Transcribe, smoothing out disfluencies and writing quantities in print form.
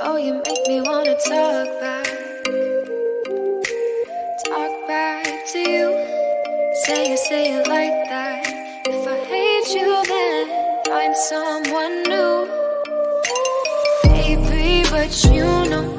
Oh, you make me wanna talk back to you. Say it like that. If I hate you, then find someone new. Baby, but you know